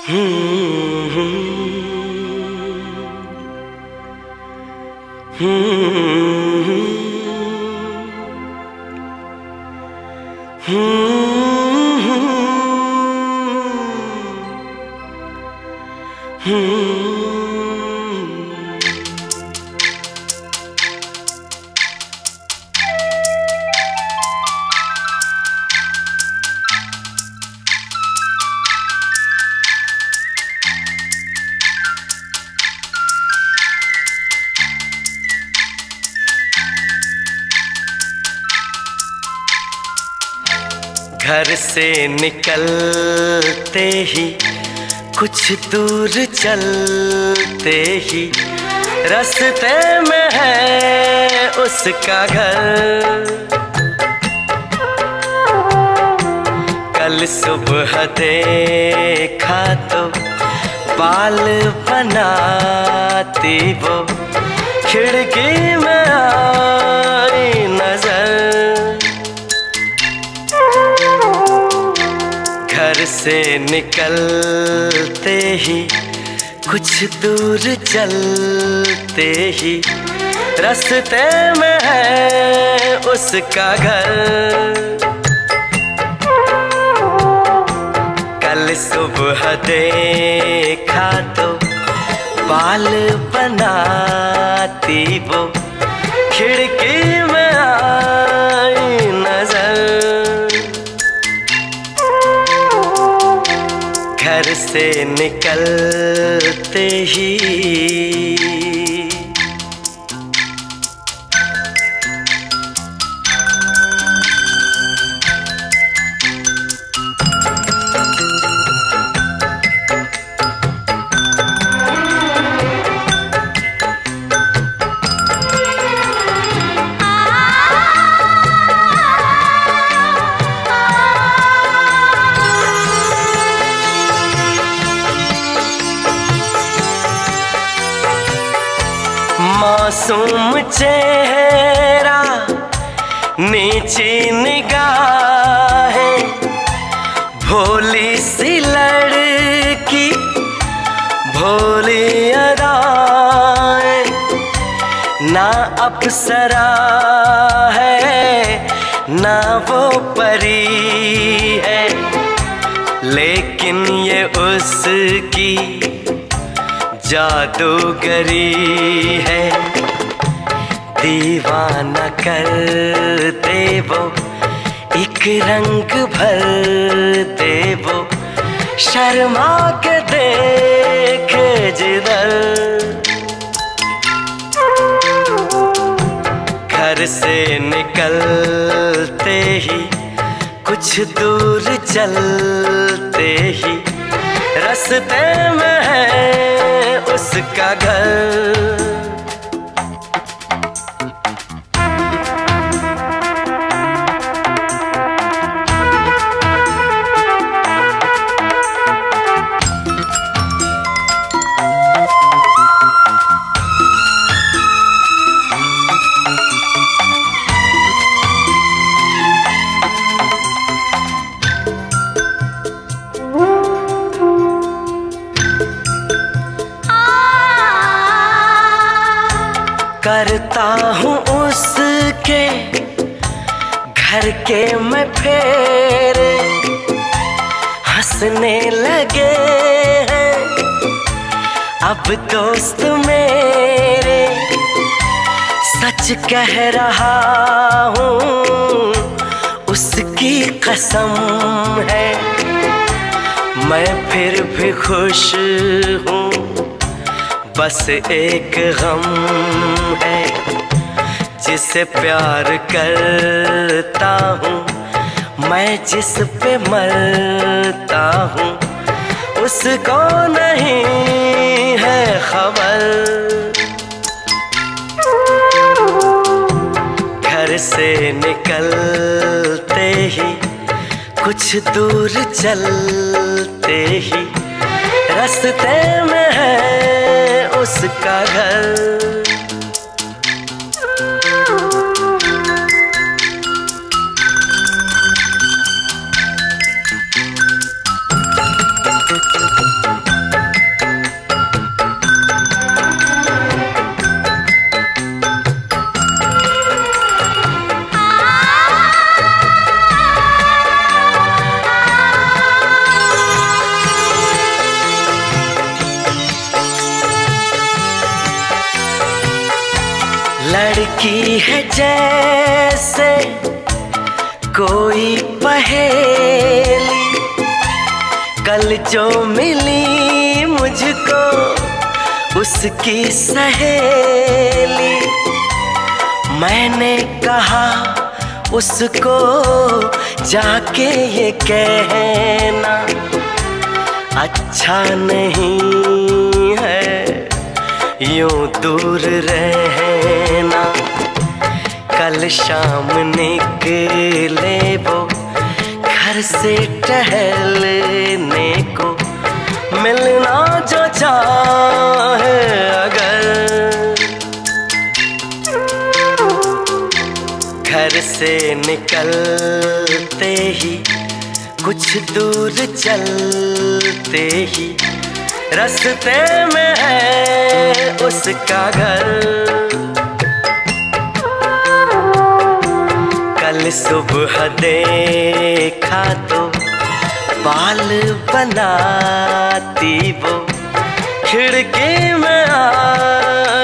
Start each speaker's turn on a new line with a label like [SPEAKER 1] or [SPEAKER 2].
[SPEAKER 1] घर से निकलते ही कुछ दूर चलते ही रास्ते में है उसका घर। कल सुबह देखा तो बाल बनाती वो खिड़की में आई नजर। घर से निकलते ही कुछ दूर चलते ही रास्ते में है उसका घर। कल सुबह देखा तो बाल बनाती वो खिड़की में आई नजर। घर से निकलते ही मासूम चेहरा नीची निगाहें, भोली सी लड़की भोली अदाएं, ना अप्सरा है ना वो परी है, लेकिन ये उसकी जादूगरी है। दीवाना कर दे वो, एक रंग भर दे वो, शर्मा के देखे जिधर। घर से निकलते ही कुछ दूर चलते ही रास्ते में है उसका घर। करता हूँ उसके घर के मैं फेरे, हंसने लगे हैं अब दोस्त मेरे। सच कह रहा हूँ उसकी कसम है, मैं फिर भी खुश हूँ, बस एक गम है। जिसे प्यार करता हूँ मैं, जिस पे मरता हूँ उसको नहीं है खबर। घर से निकलते ही कुछ दूर चलते ही रास्ते में है उसका घर। की है जैसे कोई पहेली, कल जो मिली मुझको उसकी सहेली। मैंने कहा उसको जाके ये कहना अच्छा नहीं है यूं दूर रहना। कल शाम निकले वो घर से टहलने को, मिलना जो चाहे अगर। घर से निकलते ही कुछ दूर चलते ही रास्ते में है उसका घर। कल सुबह देखा तो बाल बनाती वो खिड़की में आ